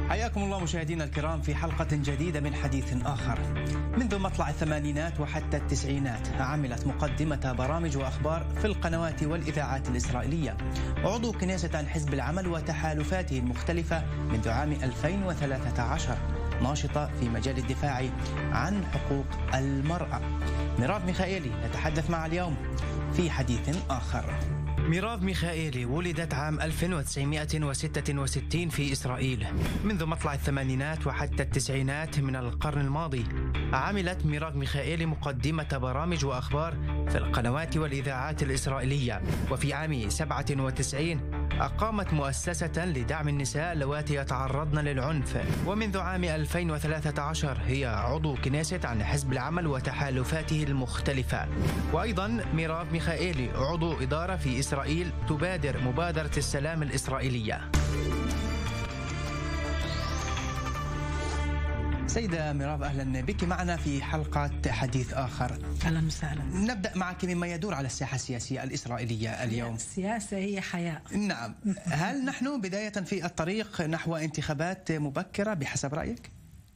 حياكم الله مشاهدينا الكرام في حلقة جديدة من حديث آخر. منذ مطلع الثمانينات وحتى التسعينات عملت مقدمة برامج وأخبار في القنوات والإذاعات الإسرائيلية. عضو كنيسة عن حزب العمل وتحالفاته المختلفة منذ عام 2013، ناشطة في مجال الدفاع عن حقوق المرأة. ميراف ميخائيلي نتحدث معها اليوم في حديث آخر. ميراف ميخائيلي ولدت عام 1966 في إسرائيل. منذ مطلع الثمانينات وحتى التسعينات من القرن الماضي عملت ميراف ميخائيلي مقدمة برامج وأخبار في القنوات والإذاعات الإسرائيلية. وفي عام 97 أقامت مؤسسة لدعم النساء اللواتي يتعرضن للعنف. ومنذ عام 2013 هي عضو كنيسة عن حزب العمل وتحالفاته المختلفة. وأيضا ميراف ميخائيلي عضو إدارة في إسرائيل تبادر مبادرة السلام الإسرائيلية. سيدة ميراف، أهلا بك معنا في حلقة حديث آخر. أهلا وسهلا. نبدأ معك مما يدور على الساحة السياسية الإسرائيلية اليوم. السياسة هي حياة. نعم. هل نحن بداية في الطريق نحو انتخابات مبكرة بحسب رأيك؟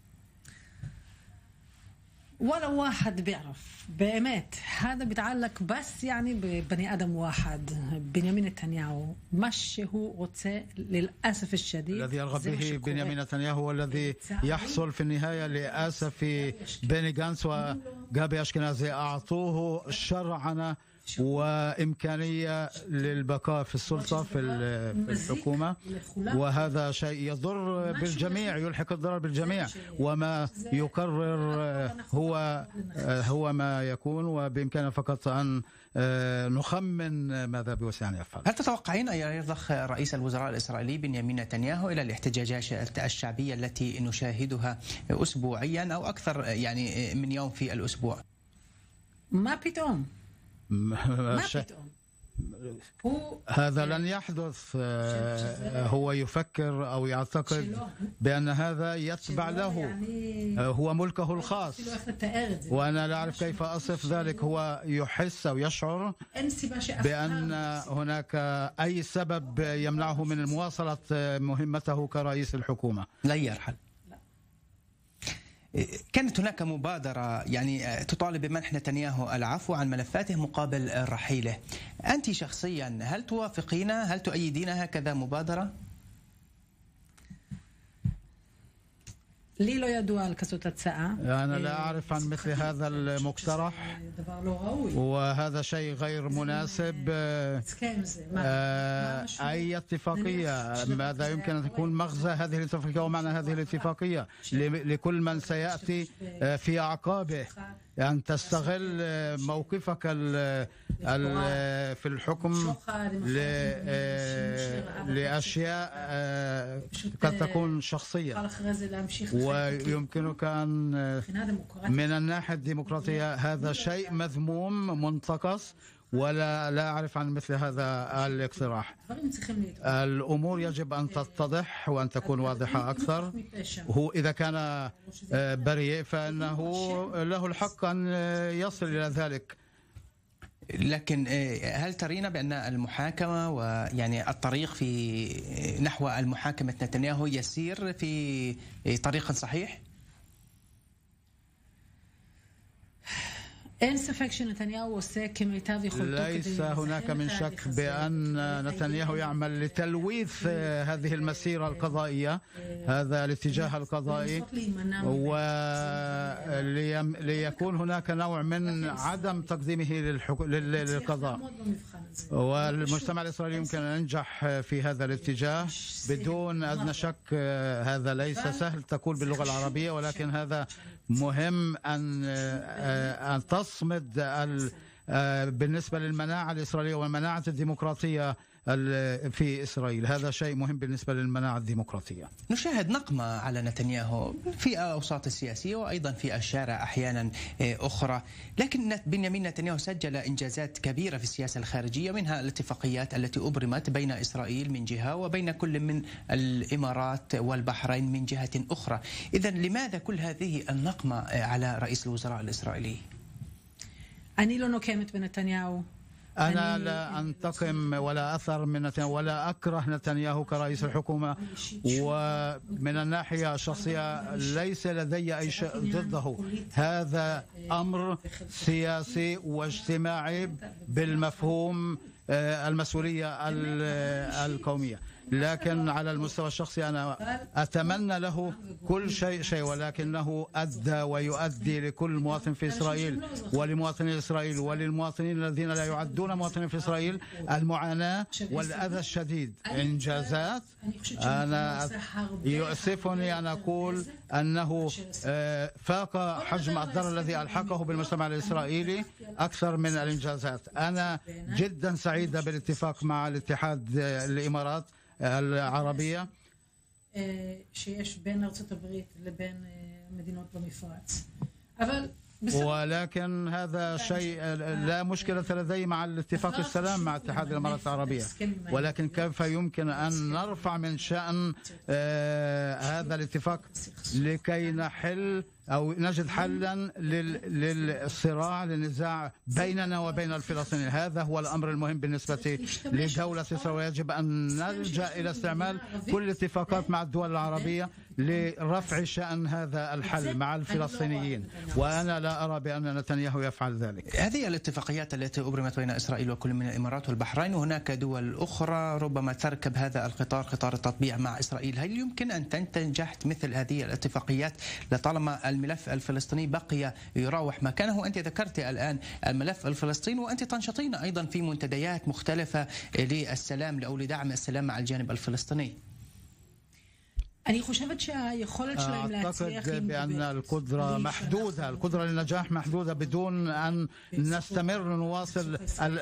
ولو واحد بيعرف بأمات هذا بيتعلق بس يعني ببني آدم واحد، بنيامين نتنياهو. مش هو רוצה للأسف الشديد الذي يرغب به بنيامين نتنياهو والذي يحصل في النهاية للأسف بني جانس وجابي أشكنازي أعطوه شرعنة وإمكانية للبقاء في السلطة في الحكومة، وهذا شيء يضر بالجميع، يلحق الضرر بالجميع. وما يقرر هو ما يكون، وبإمكاننا فقط أن نخمن ماذا بوسع أن يفعل. هل تتوقعين أن يرضخ رئيس الوزراء الإسرائيلي بنيامين نتنياهو إلى الاحتجاجات الشعبية التي نشاهدها أسبوعيا أو أكثر يعني من يوم في الأسبوع؟ ما بتقوم هذا لن يحدث. هو يفكر أو يعتقد بأن هذا يتبع له، هو ملكه الخاص، وأنا لا أعرف كيف أصف ذلك. هو يحس أو يشعر بأن هناك أي سبب يمنعه من مواصلة مهمته كرئيس الحكومة. لا يرحل. كانت هناك مبادرة يعني تطالب بمنح نتنياهو العفو عن ملفاته مقابل رحيله. أنت شخصيا هل توافقين، هل تؤيدين هكذا مبادرة؟ لي لا يدوى الكسوت الساعة. أنا لا أعرف عن مثل هذا المقترح، وهذا شيء غير مناسب. أي اتفاقية، ماذا يمكن أن تكون مغزى هذه الاتفاقية ومعنى هذه الاتفاقية لكل من سيأتي في أعقابه؟ أن تستغل موقفك في الحكم لأشياء قد تكون شخصية، ويمكنك أن من الناحية الديمقراطية هذا شيء مذموم منتقص، ولا أعرف عن مثل هذا الاقتراح. الأمور يجب أن تتضح وأن تكون واضحة أكثر. هو إذا كان بريء فإنه له الحق أن يصل إلى ذلك. لكن هل ترين بأن المحاكمة ويعني الطريق في نحو المحاكمة نتنياهو يسير في طريق صحيح؟ ليس هناك من شك بأن نتنياهو يعمل لتلويث هذه المسيرة القضائية، هذا الاتجاه القضائي، وليكون هناك نوع من عدم تقديمه للقضاء. والمجتمع الإسرائيلي يمكن أن ينجح في هذا الاتجاه بدون أدنى شك. هذا ليس سهل تقول باللغة العربية، ولكن هذا مهم أن تصمد بالنسبة للمناعة الإسرائيلية والمناعة الديمقراطية في إسرائيل. هذا شيء مهم بالنسبة للمناعة الديمقراطية. نشاهد نقمة على نتنياهو في أوساط السياسية وأيضا في الشارع أحيانا أخرى، لكن بنيامين نتنياهو سجل إنجازات كبيرة في السياسة الخارجية، منها الاتفاقيات التي أبرمت بين إسرائيل من جهة وبين كل من الإمارات والبحرين من جهة أخرى. إذن لماذا كل هذه النقمة على رئيس الوزراء الإسرائيلي؟ אני לא נוקמת בנתניהו أنا لا أنتقم ولا أثر من نتنياهو ولا أكره نتنياهو كرئيس الحكومة، ومن الناحية الشخصية ليس لدي أي شيء ضده. هذا أمر سياسي واجتماعي بالمفهوم المسؤولية القومية، لكن على المستوى الشخصي أنا أتمنى له كل شيء، ولكنه أدى ويؤدي لكل مواطن في إسرائيل ولمواطني إسرائيل وللمواطنين الذين لا يعدون مواطنين في إسرائيل المعاناة والأذى الشديد. إنجازات، أنا يؤسفني أن أقول أنه فاق حجم الضرر الذي ألحقه بالمجتمع الإسرائيلي أكثر من الإنجازات. أنا جدا سعيدة بالاتفاق مع الاتحاد الإمارات العربية שיש בין ארצות הברית לבין מדינות במפרץ. ولكن هذا شيء لا مشكلة لدي مع الاتفاق السلام مع اتحاد الإمارات العربية، ولكن كيف يمكن أن نرفع من شأن هذا الاتفاق لكي نحل أو نجد حلا للصراع للنزاع بيننا وبين الفلسطينيين. هذا هو الأمر المهم بالنسبة لدولة إسرائيل، ويجب أن نلجأ إلى استعمال كل الاتفاقات مع الدول العربية لرفع شأن هذا الحل مع الفلسطينيين، وأنا لا أرى بأن نتنياهو يفعل ذلك. هذه الاتفاقيات التي أبرمت بين إسرائيل وكل من الإمارات والبحرين، وهناك دول أخرى ربما تركب هذا القطار، قطار التطبيع مع إسرائيل. هل يمكن أن تنجح مثل هذه الاتفاقيات لطالما الملف الفلسطيني بقي يراوح مكانه؟ أنت ذكرت الآن الملف الفلسطيني، وأنت تنشطين أيضا في منتديات مختلفة للسلام أو لدعم السلام مع الجانب الفلسطيني. أعتقد بأن القدرة محدودة، القدرة للنجاح محدودة بدون أن نستمر نواصل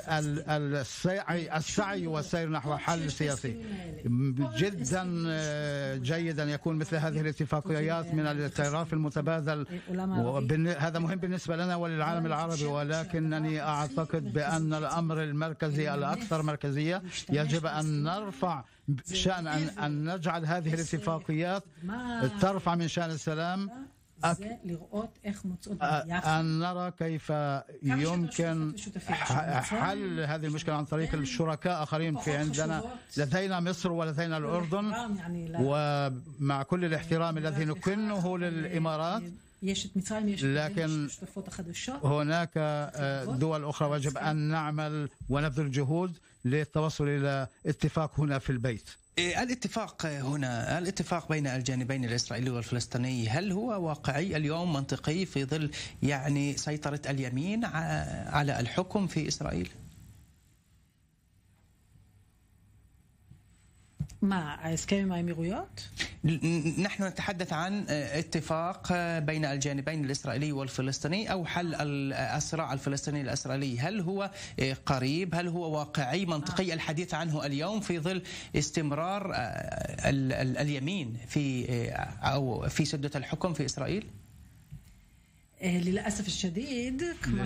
السعي والسير نحو حل سياسي. جدا جيد أن يكون مثل هذه الاتفاقيات من الاعتراف المتبادل، هذا مهم بالنسبة لنا وللعالم العربي، ولكنني أعتقد بأن الأمر المركزي الأكثر مركزية يجب أن نرفع شأن أن نجعل هذه الاتفاقيات ترفع من شأن السلام، أن نرى كيف يمكن حل هذه المشكلة عن طريق الشركاء آخرين. في عندنا لدينا مصر ولدينا الأردن، ومع كل الاحترام الذي نكنه للإمارات، لكن هناك دول أخرى ويجب أن نعمل ونبذل جهود للتوصل إلى اتفاق هنا في البيت. الاتفاق هنا، الاتفاق بين الجانبين الإسرائيلي والفلسطيني، هل هو واقعي اليوم، منطقي في ظل يعني سيطرة اليمين على الحكم في إسرائيل؟ مع اسكان الإمارات؟ نحن نتحدث عن اتفاق بين الجانبين الإسرائيلي والفلسطيني أو حل الصراع الفلسطيني الإسرائيلي. هل هو قريب؟ هل هو واقعي منطقي الحديث عنه اليوم في ظل استمرار اليمين في سدة الحكم في إسرائيل؟ للأسف الشديد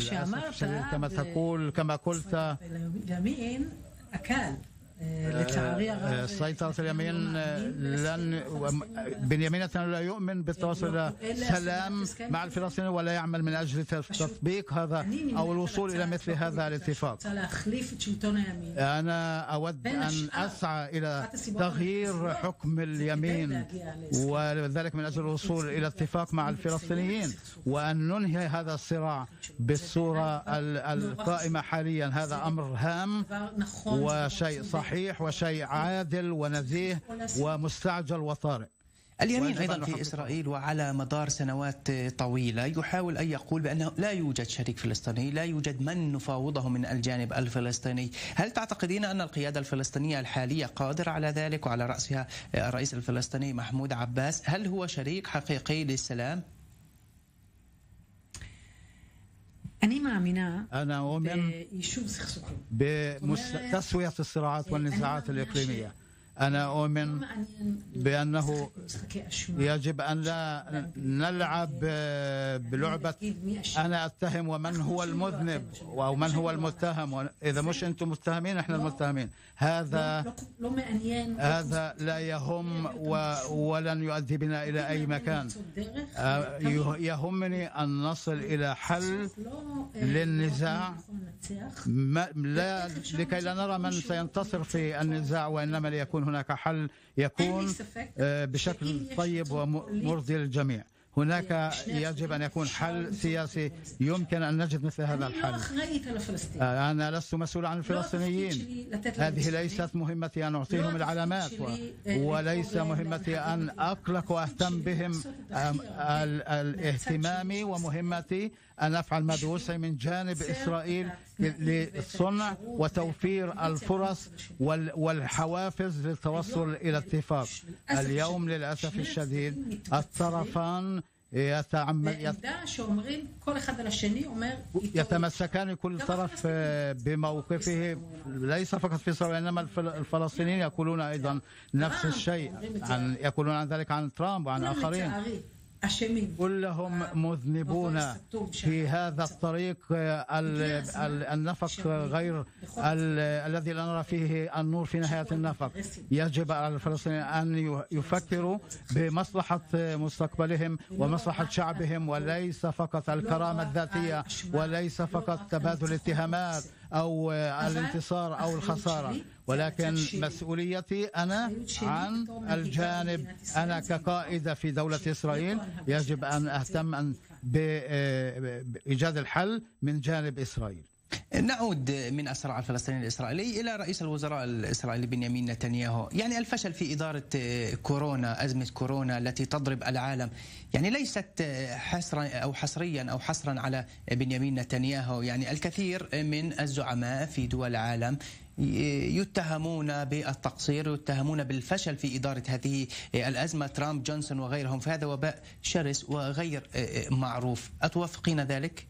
كما قلت اليمين أكل سيطرة اليمين بنيامين نتنياهو لا يؤمن بالتوصل إلى سلام مع الفلسطينيين ولا يعمل من أجل تطبيق هذا أو الوصول إلى مثل هذا الاتفاق. أنا أود أن أسعى إلى تغيير حكم اليمين، وذلك من أجل الوصول إلى اتفاق مع الفلسطينيين وأن ننهي هذا الصراع بالصورة القائمة حاليا. هذا أمر هام وشيء صحيح وشيء عادل ونزيه ومستعجل وطارئ. اليمين أيضا في إسرائيل وعلى مدار سنوات طويلة يحاول أن يقول بأنه لا يوجد شريك فلسطيني، لا يوجد من نفاوضه من الجانب الفلسطيني. هل تعتقدين أن القيادة الفلسطينية الحالية قادرة على ذلك، وعلى رأسها الرئيس الفلسطيني محمود عباس؟ هل هو شريك حقيقي للسلام؟ أنا أؤمن بتسوية الصراعات والنزاعات الإقليمية. أنا أؤمن بأنه يجب أن لا نلعب بلعبة أنا أتهم ومن هو المذنب أو من هو المتهم. إذا مش أنتم متهمين إحنا المتهمين. هذا لا يهم ولن يؤدي بنا إلى أي مكان. يهمني أن نصل إلى حل للنزاع، لا لكي لا نرى من سينتصر في النزاع، وإنما ليكون هناك حل يكون بشكل طيب ومرضي للجميع. هناك يجب أن يكون حل سياسي يمكن أن نجد مثل هذا الحل. أنا لست مسؤول عن الفلسطينيين، هذه ليست مهمتي أن أعطيهم العلامات، وليس مهمتي أن أقلق وأهتم بهم. الاهتمامي ومهمتي أن أفعل ما بوسعي من جانب إسرائيل للصنع وتوفير الفرص والحوافز للتوصل إلى اتفاق. اليوم للأسف الشديد الطرفان يتمسكان كل طرف بموقفه، ليس فقط في إسرائيل وإنما الفلسطينيين يقولون أيضا نفس الشيء، يقولون عن ذلك عن ترامب وعن آخرين. كلهم مذنبون في هذا الطريق النفق غير الذي لا نرى فيه النور في نهاية النفق. يجب على الفلسطينيين أن يفكروا بمصلحة مستقبلهم ومصلحة شعبهم، وليس فقط الكرامة الذاتية، وليس فقط تبادل اتهامات أو الانتصار أو الخسارة، ولكن مسؤوليتي أنا عن الجانب. أنا كقائد في دولة إسرائيل يجب أن أهتم بإيجاد الحل من جانب إسرائيل. نعود من الصراع الفلسطيني الإسرائيلي إلى رئيس الوزراء الإسرائيلي بنيامين نتنياهو. يعني الفشل في إدارة كورونا، أزمة كورونا التي تضرب العالم، يعني ليست حصرا على بنيامين نتنياهو. يعني الكثير من الزعماء في دول العالم يتهمون بالتقصير، يتهمون بالفشل في إدارة هذه الأزمة، ترامب، جونسون وغيرهم. فهذا وباء شرس وغير معروف. أتوافقين ذلك؟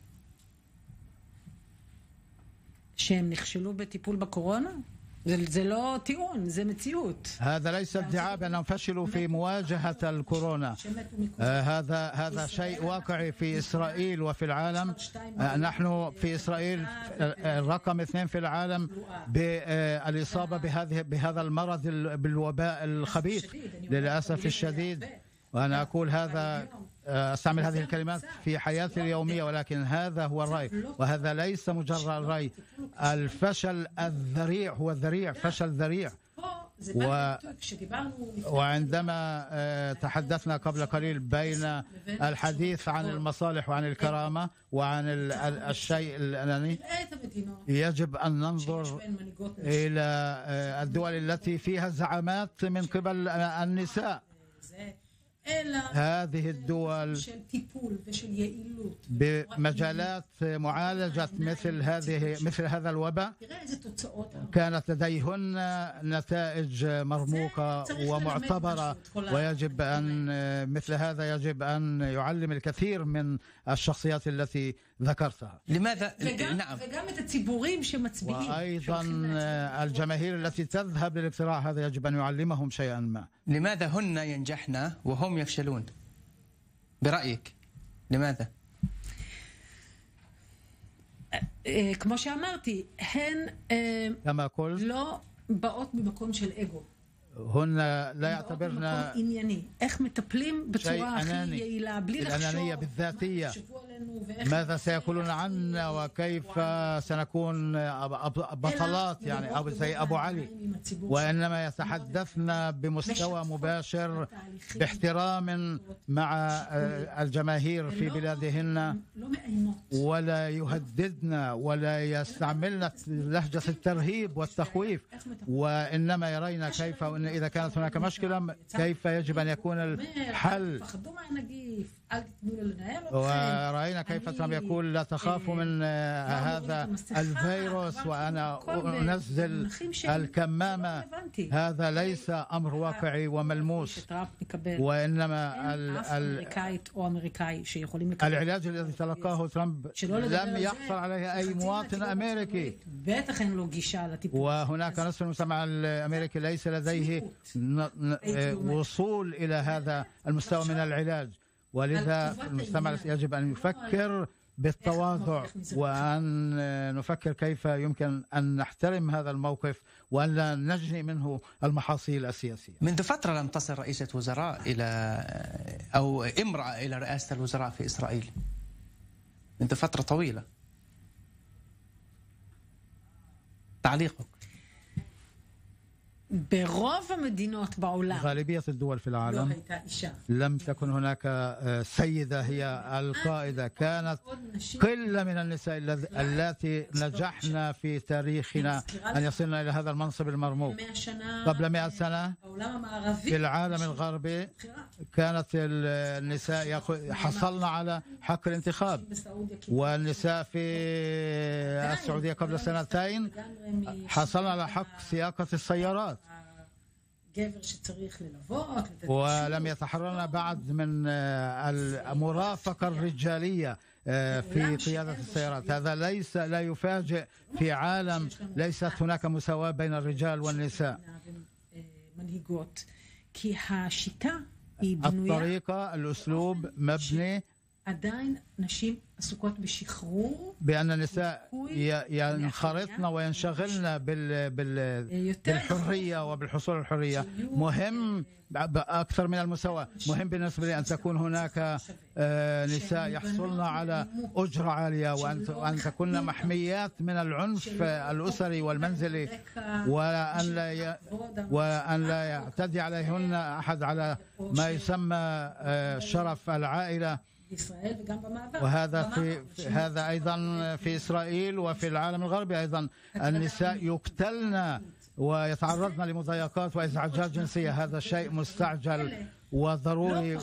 שהם נכשלו בטיפול בקורונה? זה לא טיעון, זה מציאות. هذا ليس ادعاء بأنهم فشلوا في مواجهة الكورونا. هذا شيء واقعي في إسرائيل وفي العالم. نحن في إسرائيل رقم 2 في العالم بالإصابة بهذا المرض، بالوباء الخبيث للأسف الشديد. وأنا أقول هذا، أستعمل هذه الكلمات في حياتي اليومية، ولكن هذا هو الرأي، وهذا ليس مجرد رأي. الفشل الذريع هو الذريع، فشل ذريع. وعندما تحدثنا قبل قليل بين الحديث عن المصالح وعن الكرامة وعن الشيء الأناني، يجب أن ننظر إلى الدول التي فيها زعامات من قبل النساء. هذه الدول بمجالات معالجة مثل هذا الوباء كانت لديهن نتائج مرموقة ومعتبرة، ويجب أن مثل هذا يجب أن يعلم الكثير من الشخصيات التي ذكرتها. لماذا؟ نعم. وأيضا الجماهير التي تذهب للاقتراع، هذا يجب أن يعلمهم شيئا ما. لماذا هن ينجحن وهم يفشلون برأيك؟ لماذا؟ כמו שאמרתי, הן לא באות ממקום של אגו. هن لا يعتبرن איך מטפלים בצורה הכי יעילה בלי الأنانية بالذاتية. ماذا سيقولون عنا وكيف سنكون بطلات يعني أو زي أبو علي، وإنما يتحدثن بمستوى مباشر باحترام مع الجماهير في بلادهن، ولا يهددن ولا يستعملن لهجة الترهيب والتخويف، وإنما يرين كيف إذا كانت هناك مشكلة كيف يجب أن يكون الحل. ورأينا كيف ترامب يقول لا تخافوا من هذا الفيروس وأنا أنزل الكمامة. هذا ليس أمر واقعي وملموس، وإنما العلاج الذي تلقاه ترامب لم يحصل عليه أي مواطن أمريكي، وهناك نصف المجتمع الأمريكي ليس لديه به وصول إلى هذا المستوى من العلاج. ولذا المجتمع يجب أن يفكر بالتواضع، وأن نفكر كيف يمكن أن نحترم هذا الموقف وأن لا نجني منه المحاصيل السياسية. منذ فترة لم تصل رئيسة وزراء إلى أو امرأة إلى رئاسة الوزراء في إسرائيل، منذ فترة طويلة. تعليقك؟ ברוב המדינות בעולם غالبية الدول في العالم لم تكن هناك سيدة هي القائدة، كانت قلة من النساء التي نجحنا في تاريخنا أن يصلنا إلى هذا المنصب المرموق. قبل 100 سنة في العالم الغربي كانت النساء حصلنا على حق الانتخاب، والنساء في السعودية قبل 2 حصلنا على حق سياقة السيارات، ولم يتحررنا بعد من المرافقة الرجالية في قيادة السيارات. هذا لا يفاجئ في عالم ليست هناك مساواة بين الرجال والنساء. الطريقة، الأسلوب مبني עדיין נשים עסוקות בשחרור بأن النساء ينخرطن وينشغلن بالحرية وبالحصول على الحرية. مهم أكثر من المساواة، مهم بالنسبة لي أن تكون هناك نساء يحصلن على أجرة عالية، وأن تكون محميات من العنف الأسري والمنزلي، وأن لا يعتدي عليهن أحد على ما يسمى شرف العائلة. وهذا أيضا في إسرائيل وفي العالم الغربي أيضا النساء يقتلن ويتعرضن لمضايقات وإزعاجات جنسية. هذا شيء مستعجل وضروري،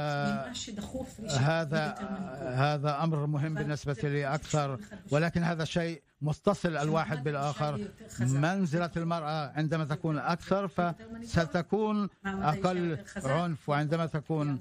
وهذا أمر مهم بالنسبة لي أكثر، ولكن هذا شيء متصل الواحد بالآخر. منزلة المرأة عندما تكون أكثر فستكون أقل عنف، وعندما تكون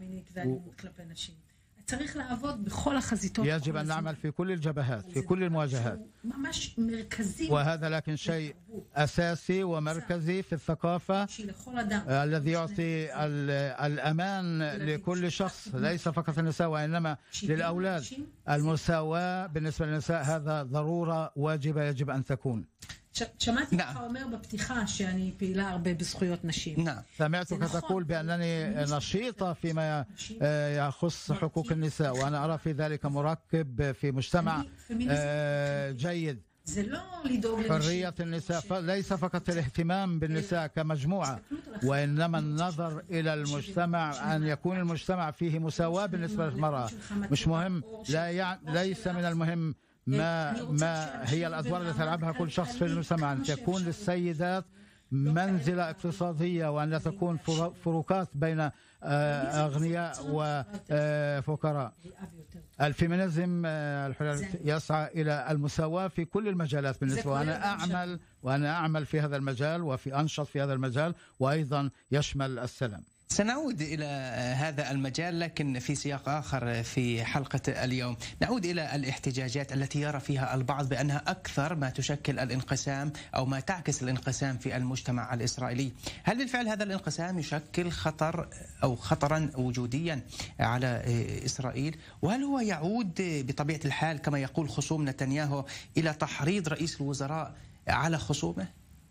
يجب أن نعمل في كل الجبهات، في كل المواجهات، وهذا لكن شيء أساسي ومركزي في الثقافة الذي يعطي الأمان لكل شخص، ليس فقط النساء وإنما للأولاد. المساواة بالنسبة للنساء هذا ضرورة واجبة يجب أن تكون. שמעתי אותך אומר בפתיחה שאני פעילה הרבה בזכויות נשים. سمعتك تقول بأنني نشيطة فيما يخص حقوق النساء، وأنا أرى في ذلك مركب في مجتمع جيد. حرية النساء ليس فقط الاهتمام بالنساء كمجموعة، وإنما النظر إلى المجتمع، أن يكون المجتمع فيه مساواة بالنسبة للمرأة. مش مهم، ليس من المهم ما هي الأدوار التي تلعبها كل شخص في المجتمع. أن تكون للسيدات منزلة اقتصادية، وأن لا تكون فروقات بين أغنياء وفقراء. الفيمينيزم يسعى إلى المساواة في كل المجالات بالنسبة، وأنا أعمل في هذا المجال وفي أنشط في هذا المجال، وأيضا يشمل السلام. سنعود إلى هذا المجال لكن في سياق آخر في حلقة اليوم. نعود إلى الاحتجاجات التي يرى فيها البعض بأنها أكثر ما تشكل الانقسام أو ما تعكس الانقسام في المجتمع الإسرائيلي. هل بالفعل هذا الانقسام يشكل خطر أو خطرا وجوديا على إسرائيل؟ وهل هو يعود بطبيعة الحال كما يقول خصوم نتنياهو إلى تحريض رئيس الوزراء على خصومه؟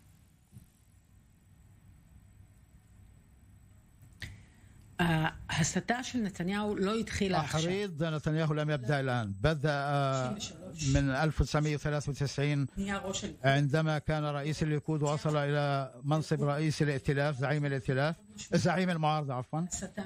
ההסתה של נתניהו לא התחילה עכשיו. تحريض نتنياهو لم يبدأ الآن، بدأ من 1993 عندما كان رئيس الليكود ووصل إلى منصب رئيس الائتلاف، زعيم المعارضة عفوا،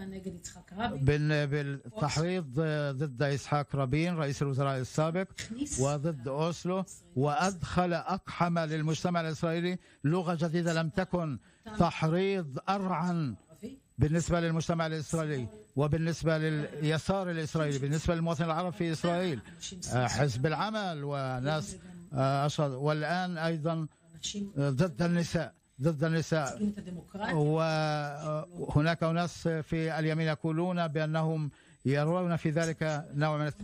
بالتحريض ضد إسحاق رابين رئيس الوزراء السابق وضد أوسلو، وأدخل أقحم للمجتمع الإسرائيلي لغة جديدة لم تكن، تحريض أرعن بالنسبة للمجتمع الإسرائيلي وبالنسبة لليسار الإسرائيلي، بالنسبة للمواطن العرب في إسرائيل، حزب العمل وناس أشهر، والآن أيضا ضد النساء. وهناك ناس في اليمين يقولون بأنهم يرون في ذلك نوع من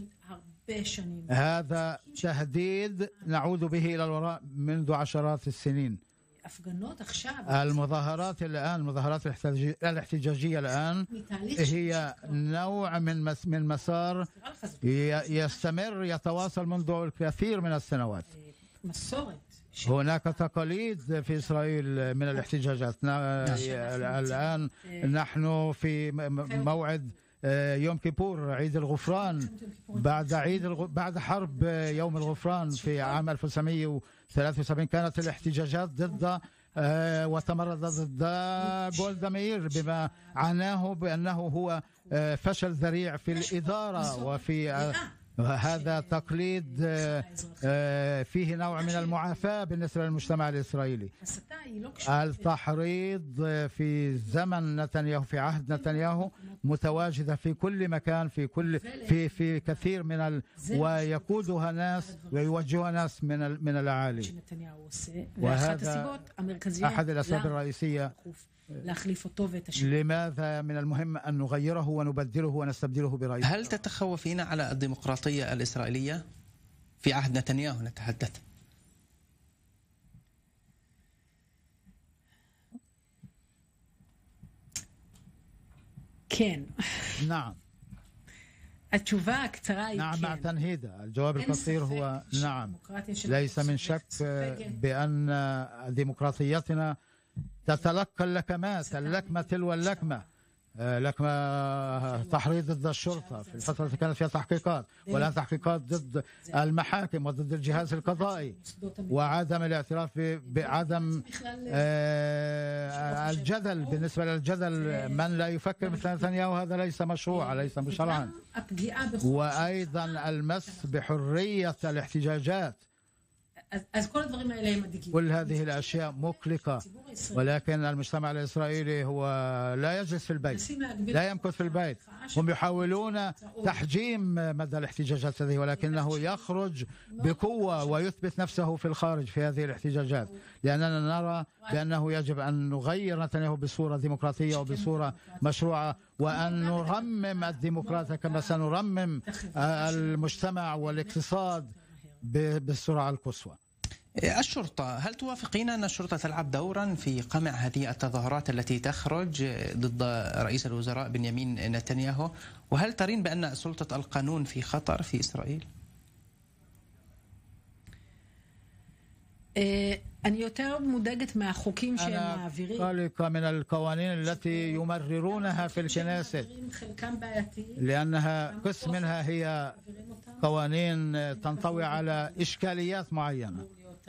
هذا تهديد نعود به إلى الوراء منذ عشرات السنين. المظاهرات الآن، المظاهرات الاحتجاجية الآن هي نوع من مسار يستمر يتواصل منذ الكثير من السنوات. هناك تقاليد في إسرائيل من الاحتجاجات. الآن نحن في موعد يوم كيبور، عيد الغفران. بعد حرب يوم الغفران في عام 1973 كانت الاحتجاجات ضد وتمردت ضد جولدا مير بما عناه بأنه هو فشل ذريع في الإدارة، وفي هذا تقليد فيه نوع من المعافاة بالنسبة للمجتمع الإسرائيلي. التحريض في زمن نتنياهو، في عهد نتنياهو، متواجدة في كل مكان، في كثير من ويقودها ناس ويوجهها ناس من الأعالي. وهذا أحد الأسباب الرئيسية لماذا من المهم أن نغيره ونبدله ونستبدله برئيس. هل تتخوفين على الديمقراطية الإسرائيلية في عهد نتنياهو نتحدث؟ كان نعم. التشوفة كتراي نعم مع تنهيدة. الجواب القصير هو نعم. ليس من شك بأن ديمقراطيتنا تتلقى اللكمة تلو اللكمة. لكمة تحريض ضد الشرطة في الفترة التي كانت فيها تحقيقات، والآن تحقيقات ضد المحاكم وضد الجهاز القضائي، وعدم الاعتراف بعدم الجدل. بالنسبة للجدل، من لا يفكر مثل نتنياهو هذا ليس مشروعا، ليس شرعا. وأيضا المس بحرية الاحتجاجات. كل هذه الأشياء مقلقة، ولكن المجتمع الإسرائيلي هو لا يجلس في البيت، لا يمكث في البيت. هم يحاولون تحجيم مدى الاحتجاجات هذه، ولكنه يخرج بقوة ويثبت نفسه في الخارج في هذه الاحتجاجات، لأننا نرى بأنه يجب أن نغير نتنياهو بصورة ديمقراطية وبصورة مشروعة، وأن نرمم الديمقراطية كما سنرمم المجتمع والاقتصاد بالسرعة القصوى. الشرطة، هل توافقين أن الشرطة تلعب دورا في قمع هذه التظاهرات التي تخرج ضد رئيس الوزراء بنيامين نتنياهو؟ وهل ترين بأن سلطة القانون في خطر في إسرائيل؟ אני יותר מודאגת מהחוקים שהם מעבירים. قلق من القوانين التي يمررونها في الكنيسة، لأنها قسم منها هي قوانين تنطوي على إشكاليات معينة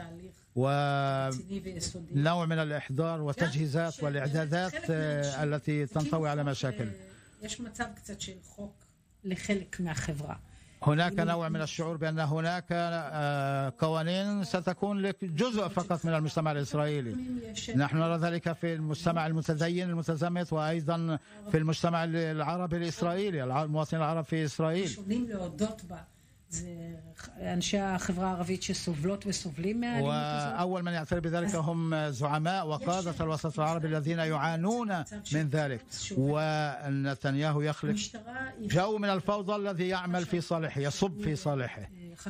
ونوع من الإحضار والتجهيزات والإعدادات التي تنطوي على مشاكل. هناك نوع من الشعور بأن هناك قوانين ستكون لجزء فقط من المجتمع الإسرائيلي. نحن نرى ذلك في المجتمع المتدين المتزمت، وأيضا في المجتمع العربي الإسرائيلي، المواطنين العرب في إسرائيل. وأول من يعترف بذلك هم زعماء وقادة الوسط العربي الذين يعانون من ذلك. ونتنياهو يخلق جو من الفوضى الذي يعمل في صالحه، يصب في صالحه.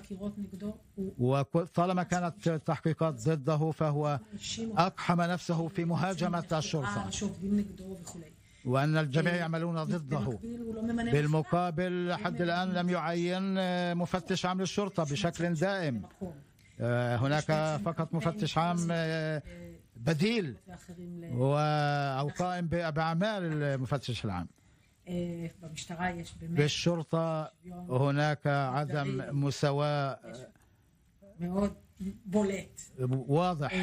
وطالما كانت تحقيقات ضده فهو أقحم نفسه في مهاجمة الشرطة، وأن الجميع يعملون ضده. بالمقابل حد الآن لم يعين مفتش عام للشرطة بشكل دائم، هناك فقط مفتش عام بديل أو قائم بأعمال المفتش العام. بالشرطة هناك عدم مساواة واضح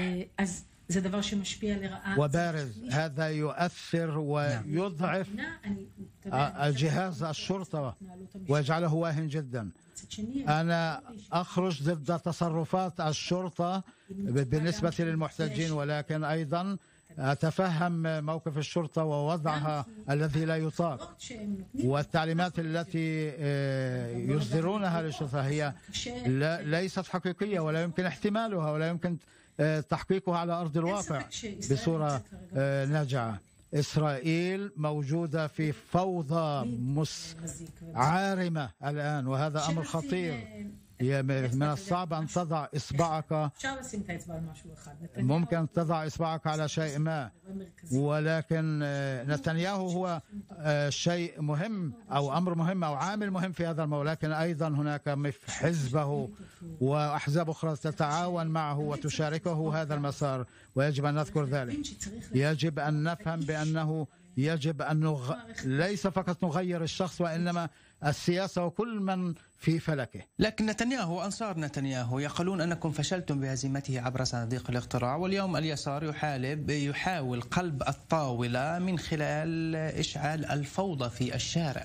وبارز. هذا يؤثر ويضعف الجهاز الشرطة ويجعله واهن جدا. أنا أخرج ضد تصرفات الشرطة بالنسبة للمحتجين، ولكن أيضا أتفهم موقف الشرطة ووضعها الذي لا يطاق، والتعليمات التي يصدرونها للشرطة هي ليست حقيقية، ولا يمكن احتمالها ولا يمكن تحقيقها على أرض الواقع بصورة ناجعة. إسرائيل موجودة في فوضى عارمة الآن، وهذا أمر خطير. من الصعب أن تضع إصبعك، ممكن تضع إصبعك على شيء ما، ولكن نتنياهو هو شيء مهم أو أمر مهم أو عامل مهم في هذا الموضوع، لكن أيضا هناك حزبه وأحزاب أخرى تتعاون معه وتشاركه هذا المسار، ويجب أن نذكر ذلك. يجب أن نفهم بأنه يجب أن ليس فقط نغير الشخص وإنما السياسة وكل من في فلكه. لكن نتنياهو وأنصار نتنياهو يقولون أنكم فشلتم بهزيمته عبر صناديق الاقتراع، واليوم اليسار يحاول قلب الطاولة من خلال إشعال الفوضى في الشارع.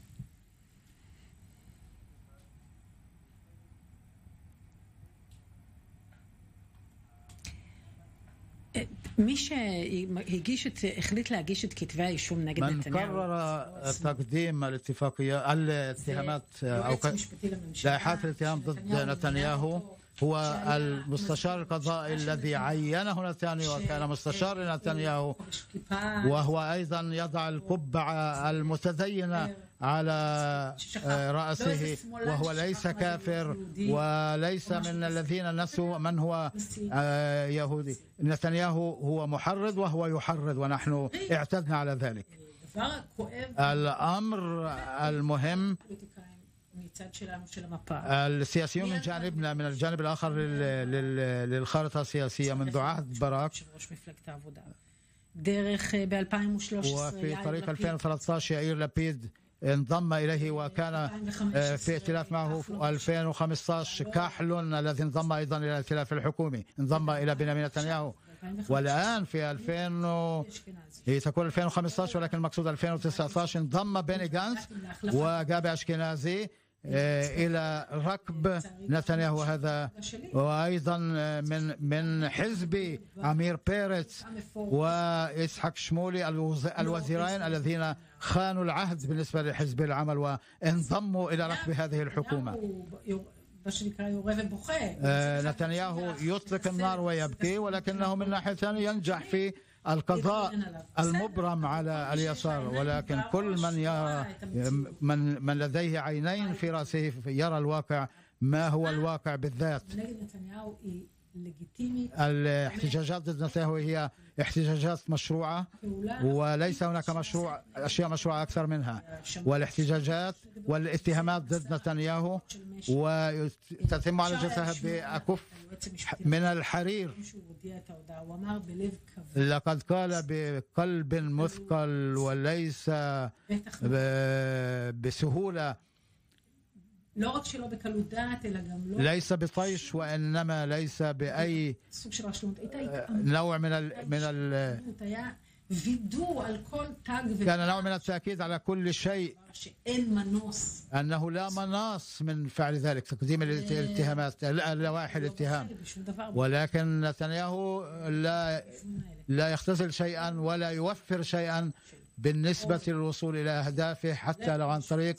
مش החליט להגיש את כתבי האישום נגד נתניהו. من قرر تقديم الاتهامات أو لائحات الاتهام ضد نتنياهو هو المستشار القضائي الذي عينه نتنياهو وكان مستشار نتنياهو، وهو أيضا يضع القبعة المتدينة على رأسه، وهو ليس كافر وليس من الذين نسوا من هو يهودي. نتنياهو هو محرض وهو يحرض، ونحن اعتدنا على ذلك. الأمر المهم السياسيون من جانبنا، من الجانب الآخر للخارطة السياسية منذ عهد باراك وفي طريق 2013 يائير لبيد انضم إليه وكان في ائتلاف معه. 2015 كحل الذي انضم أيضا إلى الائتلاف الحكومي انضم إلى بنيامين نتنياهو. والآن في هي تكون 2015 ولكن المقصود 2019 انضم بيني غانتس وجابي أشكنازي إلى ركب نتنياهو هذا، وأيضا من حزب عمير بيرتس وإسحاق شمولي الوزيرين الذين خانوا العهد بالنسبة لحزب العمل وانضموا إلى ركب هذه الحكومة. نتنياهو يطلق النار ويبكي، ولكنه من ناحية ثانية ينجح في القضاء المبرم على اليسار، ولكن كل من يرى من لديه عينين في رأسه يرى الواقع ما هو الواقع بالذات. الاحتجاجات ضد نتنياهو هي احتجاجات مشروعة وليس هناك أشياء مشروعة أكثر منها، والاحتجاجات والاتهامات ضد نتنياهو وتتم معالجتها بأكف من الحرير. لقد قال بقلب مثقل وليس بسهولة، ليس بطيش وإنما ليس بأي نوع كان نوع من التأكيد على كل شيء أنه لا مناص من فعل ذلك، تقديم الاتهامات لوائح الاتهام. ولكن نتنياهو لا يختزل شيئا ولا يوفر شيئا بالنسبة للوصول إلى أهدافه، حتى لو عن طريق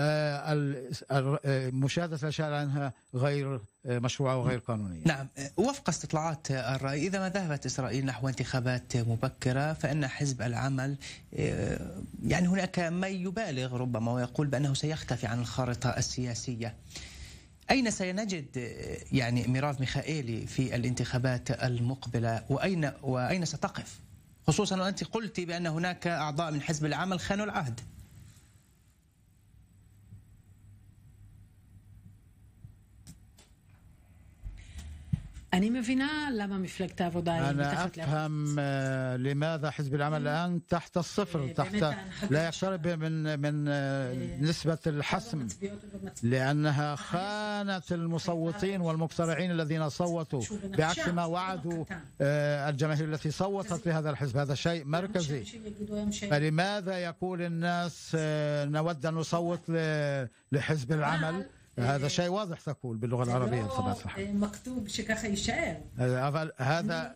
مشاهدة الأشياء عنها غير مشروعة وغير قانونية. نعم، وفق استطلاعات الرأي إذا ما ذهبت إسرائيل نحو انتخابات مبكرة فإن حزب العمل يعني هناك ما يبالغ ربما ويقول بأنه سيختفي عن الخارطة السياسية. أين سينجد يعني ميراف ميخائيلي في الانتخابات المقبلة وأين ستقف، خصوصا وأنت قلتي بأن هناك أعضاء من حزب العمل خانوا العهد؟ أنا أفهم لماذا حزب العمل الآن تحت الصفر، لا يقترب من نسبة الحسم، لأنها خانت المصوتين والمقترعين الذين صوتوا بعكس ما وعدوا الجماهير التي صوتت لهذا الحزب. هذا شيء مركزي. فلماذا يقول الناس نود أن نصوت لحزب العمل؟ هذا شيء واضح تقول باللغة العربية مكتوب شكاخ يشعر. هذا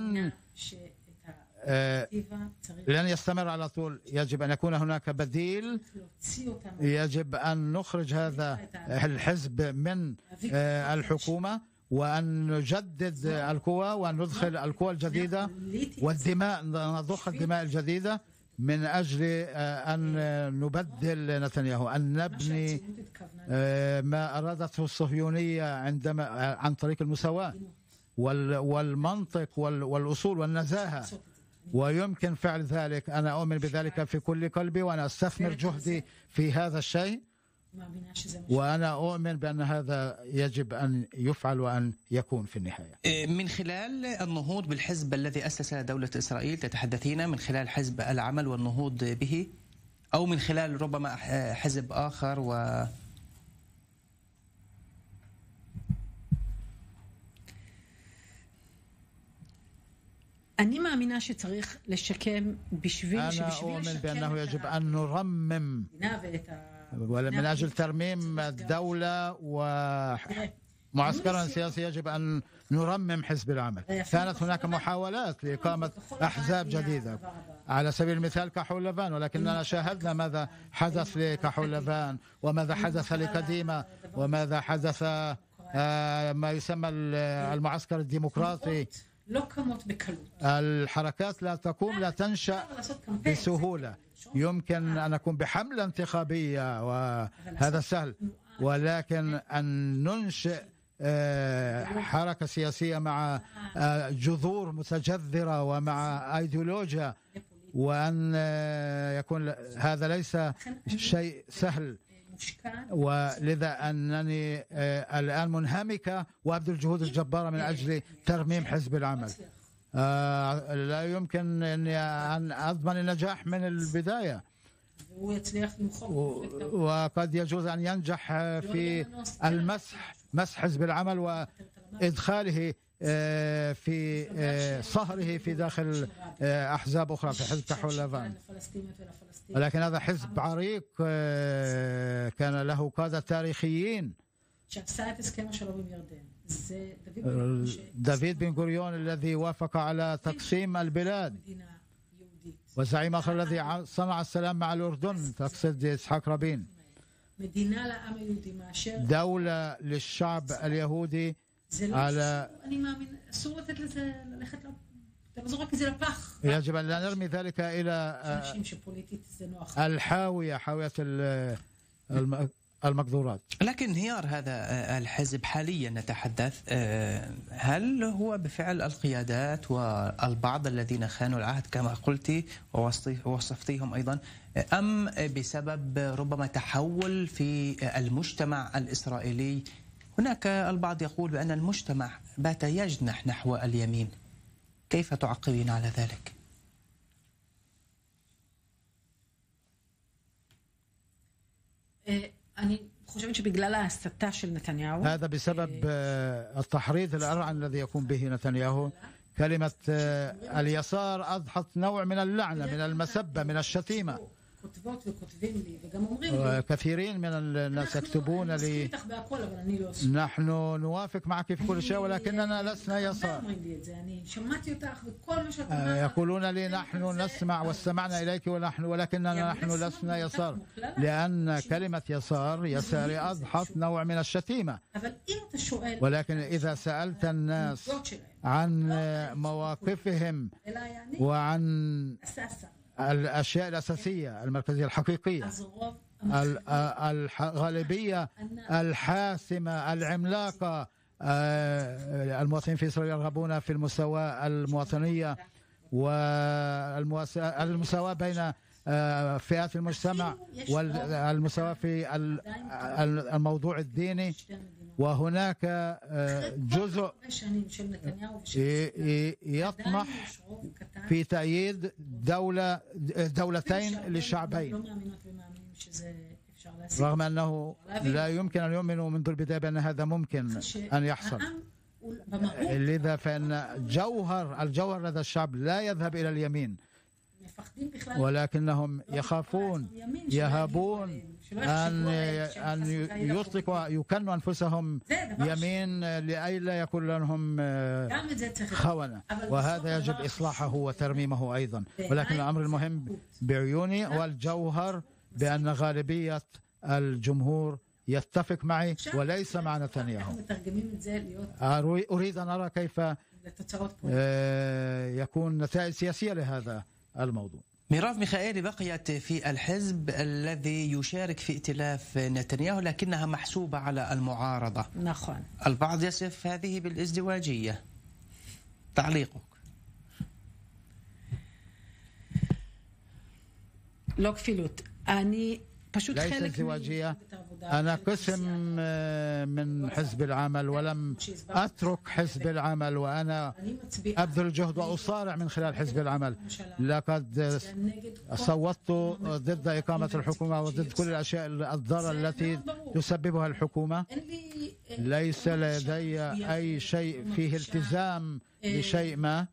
لن يستمر على طول. يجب أن يكون هناك بديل. يجب أن نخرج هذا الحزب من الحكومة وأن نجدد القوى وأن ندخل القوى الجديدة والدماء، نضخ الدماء الجديدة من أجل أن نبدل نتنياهو، أن نبني ما أرادته الصهيونية عندما عن طريق المساواة والمنطق والأصول والنزاهة، ويمكن فعل ذلك. أنا أؤمن بذلك في كل قلبي، وأنا أستثمر جهدي في هذا الشيء، وأنا أؤمن بأن هذا يجب أن يفعل وأن يكون في النهاية. من خلال النهوض بالحزب الذي أسس دولة إسرائيل تتحدثين، من خلال حزب العمل والنهوض به، أو من خلال ربما حزب آخر אני מאמינה שצריך לשקם בשביל أنا أؤمن بأنه يجب أن نرمم من أجل ترميم الدولة ومعسكرا سياسي. يجب أن نرمم حزب العمل. كانت هناك محاولات لإقامة أحزاب جديدة على سبيل المثال كحول لبان، ولكننا شاهدنا ماذا حدث لكحول لبان، وماذا حدث لقديمة، وماذا حدث ما يسمى المعسكر الديمقراطي. الحركات لا تقوم، لا تنشأ بسهولة. يمكن أن نكون بحملة انتخابية وهذا سهل، ولكن أن ننشئ حركة سياسية مع جذور متجذرة ومع أيديولوجيا، وأن يكون هذا ليس شيء سهل. ولذا أنني الآن منهمكة وأبذل الجهود الجبارة من أجل ترميم حزب العمل. لا يمكن أن أضمن النجاح من البداية، وقد يجوز أن ينجح في مسح حزب العمل وإدخاله في صهره في داخل أحزاب أخرى في حزب كحول لبان. ولكن هذا حزب عريق كان له قادة تاريخيين. دافيد بن غوريون الذي وافق على تقسيم البلاد، والزعيم آخر الذي صنع السلام مع الأردن، تقصد إسحاق رابين. دولة للشعب اليهودي على يجب أن لا نرمي ذلك إلى الحاوية، حاوية المقدورات. لكن انهيار هذا الحزب حاليا نتحدث، هل هو بفعل القيادات والبعض الذين خانوا العهد كما قلت ووصفتيهم أيضا، أم بسبب ربما تحول في المجتمع الإسرائيلي؟ هناك البعض يقول بأن المجتمع بات يجنح نحو اليمين، كيف تعقبين على ذلك؟ هذا بسبب التحريض الأرعن الذي يقوم به نتنياهو. كلمة اليسار أضحت نوع من اللعنة، من المسبة، من الشتيمة. كثيرين من الناس يكتبون لي نحن نوافق معك في كل شيء ولكننا لسنا يسار. يقولون لي نحن نسمع واستمعنا إليك ولكننا نحن لسنا يسار، لأن كلمة يساري أضحت نوع من الشتيمة. ولكن إذا سألت الناس عن مواقفهم وعن الأشياء الأساسية المركزية الحقيقية، الغالبية الحاسمة العملاقة، المواطنين في إسرائيل يرغبون في المساواة المواطنية والمساواة بين فئات المجتمع والمساواة في الموضوع الديني. وهناك جزء يطمح في تأييد دولتين للشعبين، رغم أنه لا يمكن أن يؤمنوا منذ البداية بأن هذا ممكن أن يحصل. لذا فإن الجوهر لدى الشعب لا يذهب إلى اليمين، ولكنهم يهابون أن يطلقوا يكنوا أنفسهم يمين لأي لا يكون لهم خونة، وهذا يجب إصلاحه وترميمه أيضا. ولكن الأمر المهم بعيوني هو الجوهر، بأن غالبية الجمهور يتفق معي وليس مع نتنياهو. أريد أن أرى كيف يكون نتائج سياسية لهذا الموضوع. ميراف ميخائيلي بقيت في الحزب الذي يشارك في ائتلاف نتنياهو لكنها محسوبة على المعارضة. נכון. البعض يصف هذه بالازدواجية. تعليقك؟ לא כפילות. אני פשוט ليس חלק ازدواجية. أنا قسم من حزب العمل ولم أترك حزب العمل، وأنا أبذل جهد وأصارع من خلال حزب العمل. لقد صوتت ضد إقامة الحكومة وضد كل الأشياء الضارة التي تسببها الحكومة. ليس لدي أي شيء فيه التزام بشيء ما،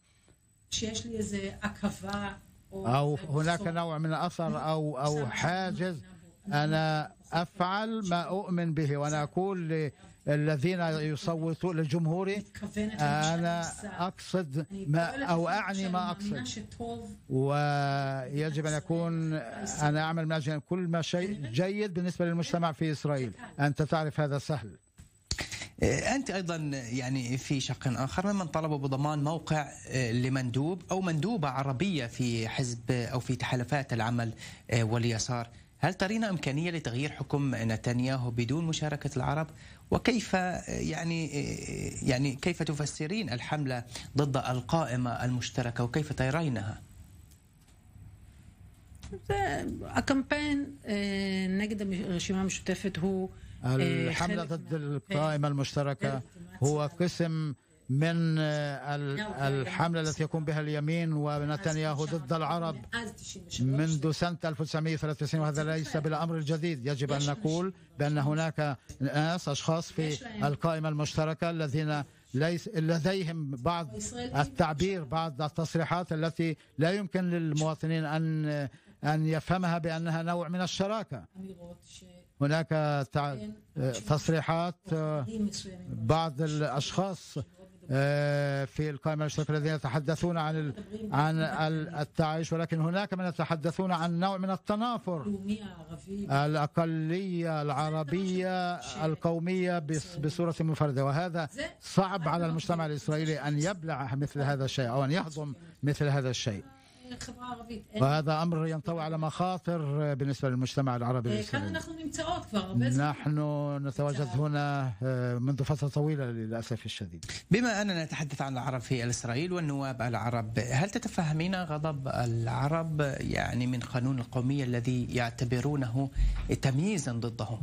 أو هناك نوع من أثر أو حاجز. أنا أفعل ما أؤمن به، وأنا أقول للذين يصوتون لجمهوري أنا أقصد ما أو أعني ما أقصد، ويجب أن يكون أنا أعمل من أجل كل ما شيء جيد بالنسبة للمجتمع في إسرائيل. أنت تعرف هذا سهل. أنت أيضا يعني في شق آخر ممن طلبوا بضمان موقع لمندوب أو مندوبة عربية في حزب أو في تحالفات العمل واليسار. هل ترين إمكانية لتغيير حكم نتنياهو بدون مشاركة العرب؟ وكيف يعني كيف تفسرين الحملة ضد القائمة المشتركة وكيف ترينها؟ הקמפיין נגד הרשימה המשותפת הוא الحملة ضد القائمة المشتركة هو قسم من الحملة التي يقوم بها اليمين ونتنياهو ضد العرب منذ سنة 1993، وهذا ليس بالأمر الجديد. يجب أن نقول بأن هناك أشخاص في القائمة المشتركة الذين لديهم بعض التعبير، بعض التصريحات التي لا يمكن للمواطنين أن يفهمها بأنها نوع من الشراكة. هناك تصريحات بعض الأشخاص في القائمة المشتركة الذين يتحدثون عن التعايش، ولكن هناك من يتحدثون عن نوع من التنافر. الأقلية العربية القومية بصورة منفردة، وهذا صعب على المجتمع الإسرائيلي أن يبلع مثل هذا الشيء أو أن يهضم مثل هذا الشيء، وهذا أمر ينطوي على مخاطر بالنسبة للمجتمع العربي الإسرائيلي. نحن نتواجد هنا منذ فترة طويلة للأسف الشديد. بما أننا نتحدث عن العرب في إسرائيل والنواب العرب، هل تتفهمين غضب العرب يعني من قانون القومية الذي يعتبرونه تمييزا ضدهم؟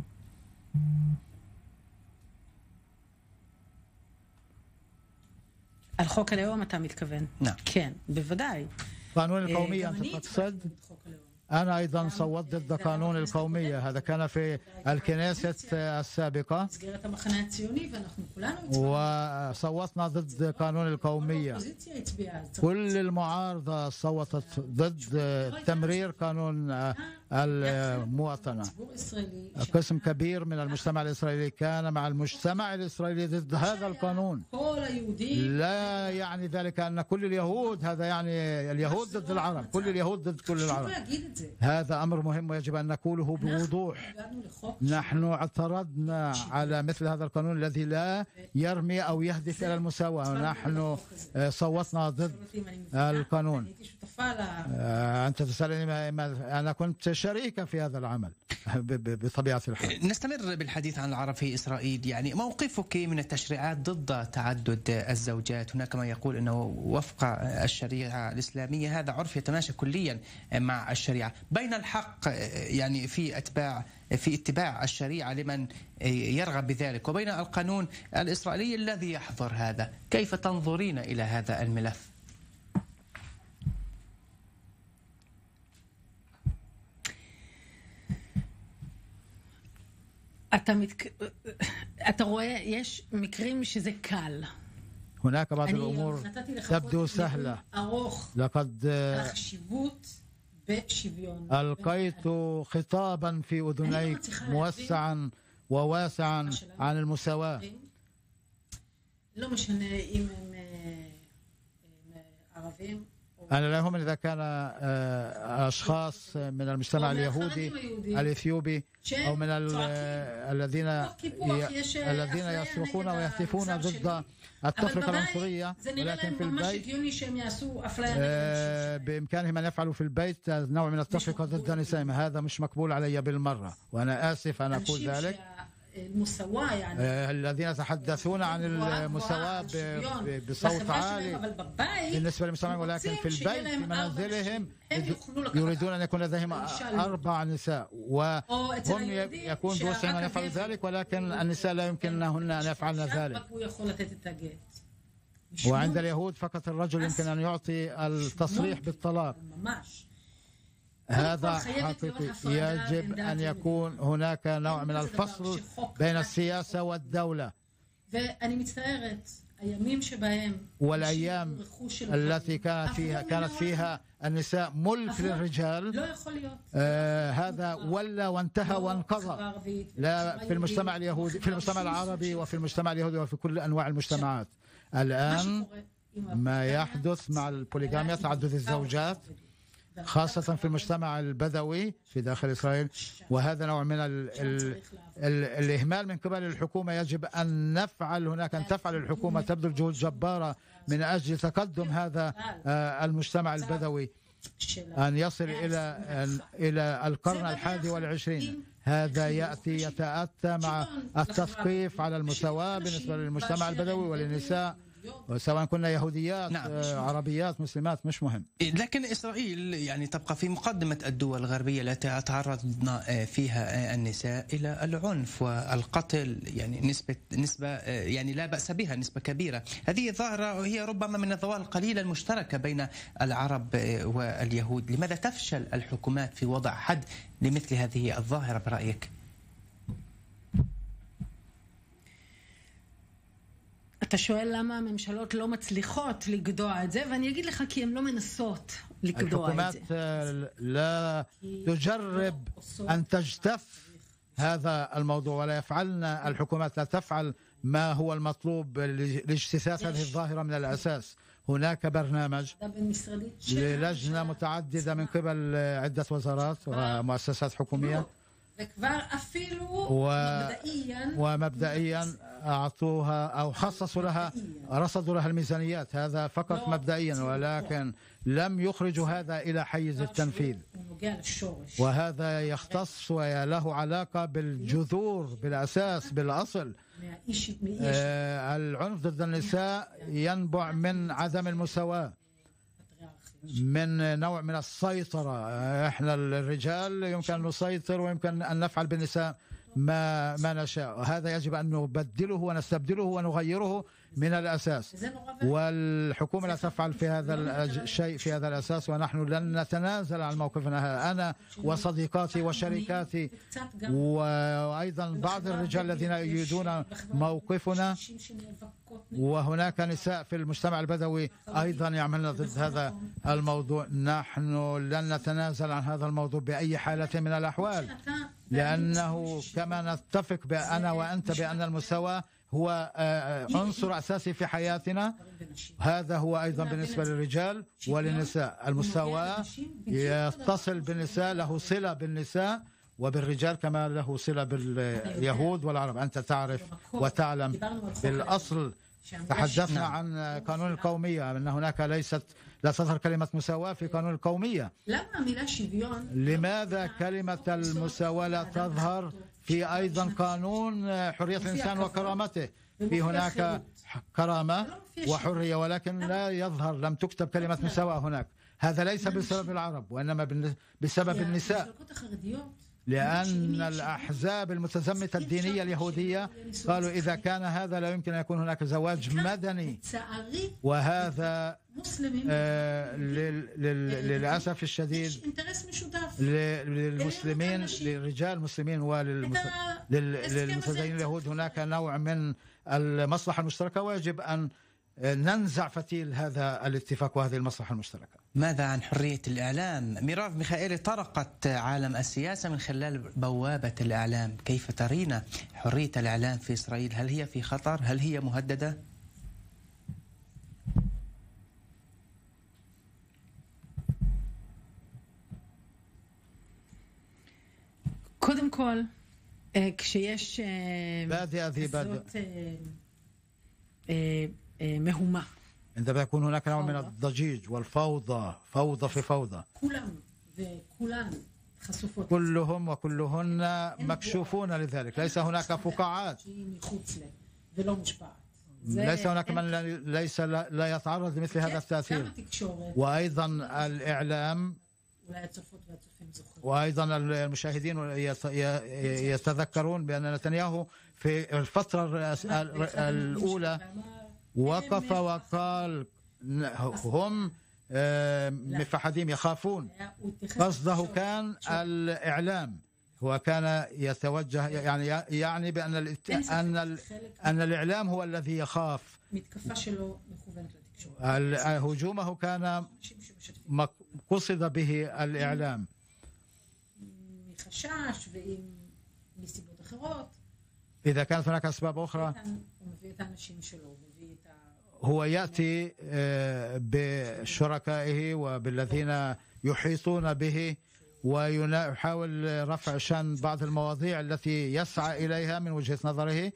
الخוק הלאום אתה מתכוון? نعم. כן, בוודאי. قانون القومية أنت تقصد؟ أنا أيضا صوت ضد قانون القومية، هذا كان في الكنيسة السابقة وصوتنا ضد قانون القومية. كل المعارضة صوتت ضد تمرير قانون المواطنة. قسم كبير من المجتمع الإسرائيلي كان مع المجتمع الإسرائيلي ضد هذا القانون. لا يعني ذلك أن كل اليهود، هذا يعني اليهود ضد العرب، كل اليهود ضد كل العرب. هذا أمر مهم ويجب أن نقوله بوضوح. نحن اعترضنا على مثل هذا القانون الذي لا يرمي أو يهدف إلى المساواة. نحن صوتنا ضد القانون. أنت تسألني أنا كنت شريكا في هذا العمل بطبيعة الحال. نستمر بالحديث عن العرب في إسرائيل. يعني موقفك من التشريعات ضد تعدد الزوجات؟ هناك من يقول أنه وفق الشريعة الإسلامية هذا عرف يتماشى كليا مع الشريعة، بين الحق يعني في اتباع الشريعة لمن يرغب بذلك وبين القانون الإسرائيلي الذي يحظر هذا. كيف تنظرين إلى هذا الملف؟ אתה רואה, יש מקרים שזה קל. هناك بعض الأمور تبدو سهلة. لقد ألقيت خطابا في أذنيك موسعا وواسعا عن المساواة. أنا لا يهمني إذا كان أشخاص من المجتمع اليهودي الإثيوبي أو من الذين يصرخون ويهتفون ضد التفرقة العنصرية، ولكن في البيت بإمكانهم أن يفعلوا في البيت نوع من التفرقة ضد نسائهم. هذا مش مقبول علي بالمرة، وأنا آسف أن أقول ذلك. المساواة يعني الذين يتحدثون عن المساواة بصوت عالي بالنسبة للمسلمين، ولكن في البيت في منازلهم يريدون أن يكون لديهم 4 نساء، وهم يكون بوسعهم أن يفعلوا ذلك، ولكن النساء لا يمكنهن أن يفعلن ذلك. وعند اليهود فقط الرجل يمكن أن يعطي التصريح بالطلاق. هذا حقيقي. يجب أن يكون هناك نوع من الفصل بين السياسة والدولة. والأيام التي كانت فيها النساء ملك للرجال، هذا ولا وانتهى وانقضى. لا في المجتمع اليهودي، في المجتمع العربي وفي المجتمع اليهودي وفي كل أنواع المجتمعات. الآن ما يحدث مع البوليغاميا، تعدد الزوجات، خاصة في المجتمع البدوي في داخل إسرائيل، وهذا نوع من الإهمال من قبل الحكومة. يجب أن نفعل هناك، أن تفعل الحكومة، تبذل جهود جبارة من أجل تقدم هذا المجتمع البدوي أن يصل إلى القرن 21. هذا يتأتى مع التثقيف على المساواة بالنسبة للمجتمع البدوي وللنساء، سواء كنا يهوديات عربيات مسلمات، مش مهم. لكن إسرائيل يعني تبقى في مقدمة الدول الغربية التي تعرض فيها النساء إلى العنف والقتل، يعني نسبة يعني لا بأس بها، نسبة كبيرة. هذه ظاهرة هي ربما من الظواهر القليلة المشتركة بين العرب واليهود. لماذا تفشل الحكومات في وضع حد لمثل هذه الظاهرة برأيك؟ אתה שואל למה הממשלות לא מצליחות לגדוע את זה, ואני אגיד לך כי הן לא מנסות לגדוע את זה. الحكومات لا تجرب أن تجتث هذا الموضوع، ولا يفعلن الحكومات لا تفعل ما هو المطلوب لاجتثاث هذه الظاهرة من الأساس. هناك برنامج للجنة متعددة من قبل عدة وزارات ومؤسسات حكومية، ومبدئيا أعطوها أو خصصوا لها، رصدوا لها الميزانيات. هذا فقط مبدئيا، ولكن لم يخرجوا هذا إلى حيز التنفيذ. وهذا يختص وله علاقة بالجذور، بالأساس، بالأصل. العنف ضد النساء ينبع من عدم المساواة، من نوع من السيطرة. احنا الرجال يمكن أن نسيطر ويمكن أن نفعل بالنساء ما نشاء. هذا يجب أن نبدله ونستبدله ونغيره من الأساس، والحكومة لا تفعل في هذا الشيء في هذا الأساس، ونحن لن نتنازل عن موقفنا. أنا وصديقاتي وشركاتي وأيضا بعض الرجال الذين يريدون موقفنا، وهناك نساء في المجتمع البدوي أيضا يعملن ضد هذا الموضوع. نحن لن نتنازل عن هذا الموضوع بأي حالة من الأحوال، لأنه كما نتفق أنا وأنت بأن المساواة هو عنصر أساسي في حياتنا، هذا هو أيضا بالنسبة للرجال وللنساء. المساواة يتصل بالنساء، له صلة بالنساء وبالرجال كما له صلة باليهود والعرب. أنت تعرف وتعلم بالأصل، تحدثنا عن قانون القومية، أن هناك لا تظهر كلمة مساواة في قانون القومية. لماذا كلمة المساواة لا تظهر في أيضا قانون حرية الإنسان وكرامته؟ في هناك كرامة وحرية، ولكن لا يظهر، لم تكتب كلمة مساواة هناك. هذا ليس بسبب العرب، وإنما بسبب النساء، لأن الأحزاب المتزمتة الدينية اليهودية قالوا إذا كان هذا لا يمكن أن يكون هناك زواج مدني، وهذا للأسف الشديد للمسلمين، للرجال المسلمين وللمتدينين اليهود هناك نوع من المصلحة المشتركة، ويجب أن ننزع فتيل هذا الاتفاق وهذه المصلحة المشتركة. ماذا عن حرية الإعلام؟ ميراف ميخائيلي طرقت عالم السياسة من خلال بوابة الإعلام. كيف ترين حرية الإعلام في إسرائيل؟ هل هي في خطر؟ هل هي مهددة؟ קודם כל, כשיש כזאת מהומה. عندما يكون هناك نوع من الضجيج والفوضى، فوضى في فوضى، كلهم وكلهن مكشوفون لذلك، ليس هناك فقاعات، ليس هناك من لا يتعرض لمثل هذا التأثير. وأيضا الإعلام وأيضا المشاهدين يتذكرون بأن نتنياهو في الفترة الأولى وقف وقال هم مفحدين يخافون. قصده كان الإعلام، هو كان يتوجه يعني بأن أن الإعلام هو الذي يخاف. هجومه كان قصد به الإعلام. إذا كانت هناك أسباب أخرى هو يأتي بشركائه وبالذين يحيطون به ويحاول رفع شأن بعض المواضيع التي يسعى إليها من وجهة نظره.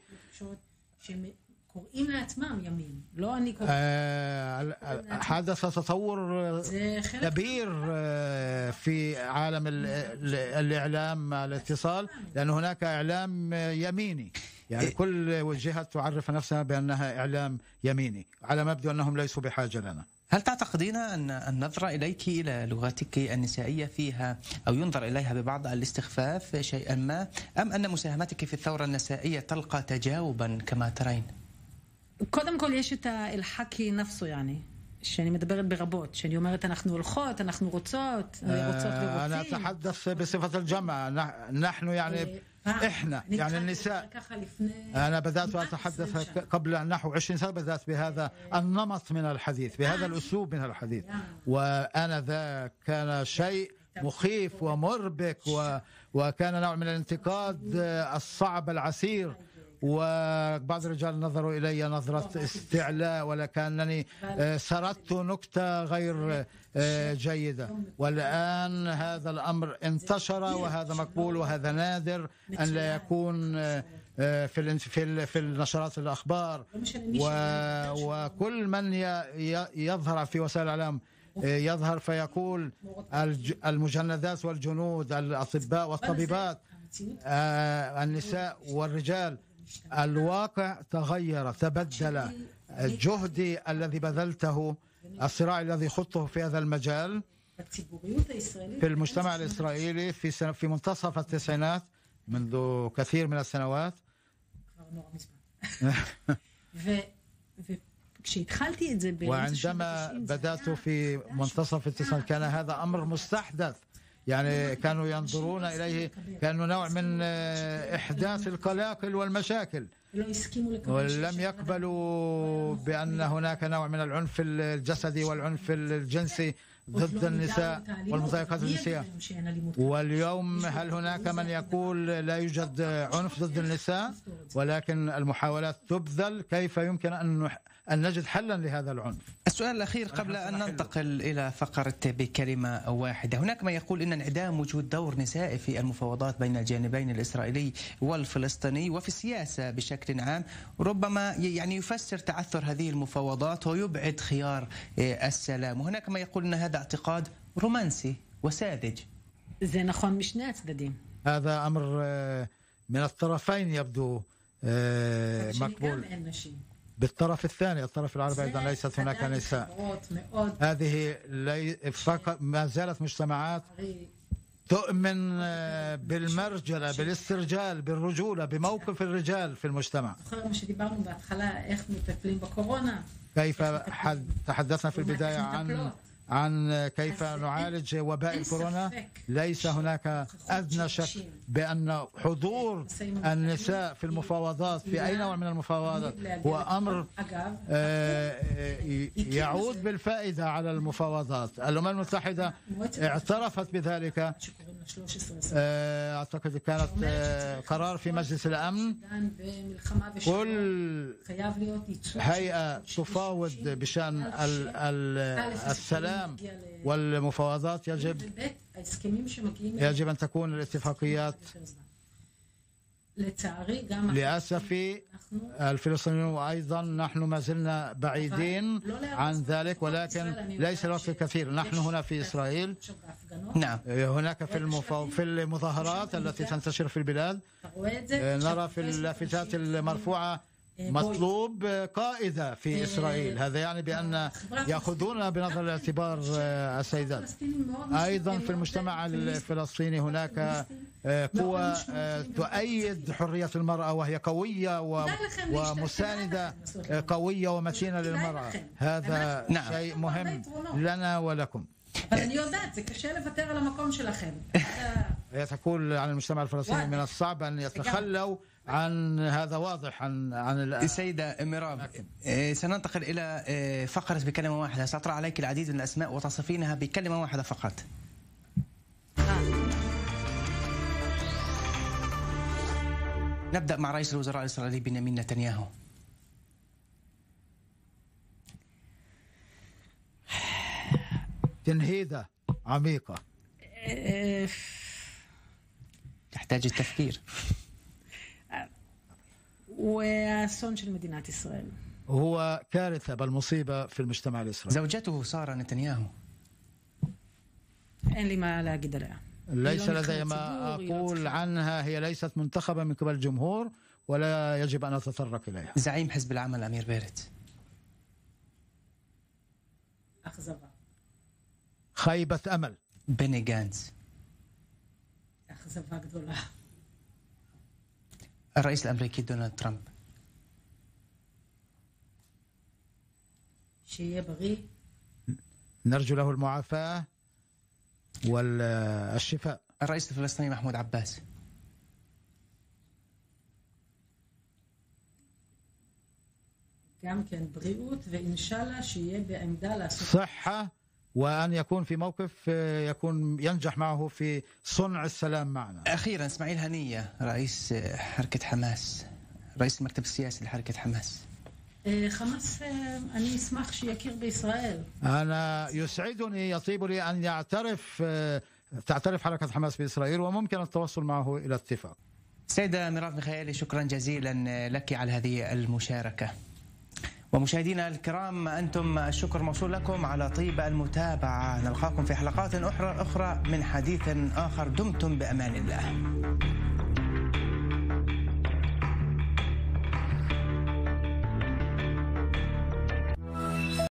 حدث تطور كبير في عالم الإعلام الاتصال، لأن هناك إعلام يميني، يعني كل جهة تعرف نفسها بأنها إعلام يميني، على ما يبدو أنهم ليسوا بحاجة لنا. هل تعتقدين أن النظرة إليك إلى لغتك النسائية فيها أو ينظر إليها ببعض الاستخفاف شيئا ما، أم أن مساهمتك في الثورة النسائية تلقى تجاوبا كما ترين؟ קודם כל יש את الحكي نفسه, يعني שאני מדברת ברבות, שאני אומרת אנחנו הולכות, אנחנו רוצות ורוצים. أنا أتحدث بصفة الجمع، نحن يعني إحنا يعني النساء. أنا بدأت أتحدث قبل نحو 20 سنة، بدأت بهذا النمط من الحديث، بهذا الأسلوب من الحديث، وأنا ذا كان شيء مخيف ومربك وكان نوع من الانتقاد الصعب العسير، وبعض الرجال نظروا إلي نظرة استعلاء ولكنني سردت نكتة غير جيدة. والآن هذا الأمر انتشر وهذا مقبول وهذا نادر أن لا يكون في النشرات الأخبار، وكل من يظهر في وسائل الإعلام يظهر فيقول المجندات والجنود، الأطباء والطبيبات، النساء والرجال. الواقع تغير، تبدل. جهدي الذي بذلته، الصراع الذي خضته في هذا المجال في المجتمع الإسرائيلي في منتصف التسعينات، منذ كثير من السنوات. وعندما بدأت في منتصف التسعينات كان هذا أمر مستحدث، يعني كانوا ينظرون إليه كأنه نوع من إحداث القلاقل والمشاكل، ولم يقبلوا بأن هناك نوع من العنف الجسدي والعنف الجنسي ضد النساء والمضايقات الجنسية. واليوم هل هناك من يقول لا يوجد عنف ضد النساء؟ ولكن المحاولات تبذل كيف يمكن أن نجد حلا لهذا العنف. السؤال الأخير قبل أن ننتقل إلى فقرة بكلمة واحدة، هناك من يقول أن انعدام وجود دور نسائي في المفاوضات بين الجانبين الإسرائيلي والفلسطيني وفي السياسة بشكل عام ربما يعني يفسر تعثر هذه المفاوضات ويبعد خيار السلام، وهناك من يقول أن هذا اعتقاد رومانسي وساذج. זה נכון משני הצדדים. هذا أمر من الطرفين يبدو مقبول. بالطرف الثاني، الطرف العربي أيضا ليست هناك نساء. هذه فقط ما زالت مجتمعات تؤمن بالمرجلة، بالاسترجال، بالرجولة، بموقف الرجال في المجتمع. كيف تحدثنا في البداية عن كيف نعالج وباء الكورونا. ليس هناك أدنى شك بأن حضور النساء في المفاوضات في أي نوع من المفاوضات هو أمر يعود بالفائدة على المفاوضات. الأمم المتحدة اعترفت بذلك، أعتقد كانت قرار في مجلس الأمن. كل هيئة تفاوض بشأن السلام والمفاوضات يجب أن تكون الاتفاقيات لأسف الفلسطينيون وأيضا نحن ما زلنا بعيدين عن ذلك، ولكن ليس الوقت كثير. نحن هنا في إسرائيل، نعم، هناك في المظاهرات التي تنتشر في البلاد نرى في اللافتات المرفوعة مطلوب قائدة في إسرائيل. هذا يعني بأن يأخذون بنظر الاعتبار السيدات. أيضا في المجتمع الفلسطيني هناك قوى تؤيد حرية المرأة، وهي قوية ومساندة قوية ومتينة للمرأة. هذا شيء مهم لنا ولكم. تقول عن المجتمع الفلسطيني من الصعب أن يتخلوا عن هذا، واضح عن السيدة ميراب. سننتقل إلى فقرة بكلمة واحدة. سأطرح عليك العديد من الأسماء وتصفينها بكلمة واحدة فقط. نبدأ مع رئيس الوزراء الإسرائيلي بنيامين نتنياهو. تنهيدة عميقة تحتاج التفكير. وأسون של מדינת ישראל. هو كارثة بل مصيبة في المجتمع الإسرائيلي. زوجته سارة نتنياهو. אין לי מה להגיד עליה. ليس لدي ما أقول عنها. هي ليست منتخبة من قبل الجمهور ولا يجب أن أتطرق إليها. زعيم حزب العمل أمير بيرت. أخزبة. خيبة أمل. بني جانتز. أخزبة גדולה. الرئيس الأمريكي دونالد ترامب. שיהיה בריא. نرجو له المعافاة والشفاء. الرئيس الفلسطيني محمود عباس. גם כן בריאות ואינשאללה שיהיה בעמדה לעשות صحة، وأن يكون في موقف ينجح معه في صنع السلام معنا. أخيرا إسماعيل هنية رئيس حركة حماس، رئيس المكتب السياسي لحركة حماس. حماس أنا أسمح שיכיר בישראל. أنا يسعدني، يطيب لي أن تعترف حركة حماس بإسرائيل، وممكن التوصل معه إلى اتفاق. سيدة ميراف ميخائيلي، شكرا جزيلا لك على هذه المشاركة. ومشاهدينا الكرام، أنتم الشكر موصول لكم على طيب المتابعة. نلقاكم في حلقات أخرى من حديث آخر. دمتم بأمان الله.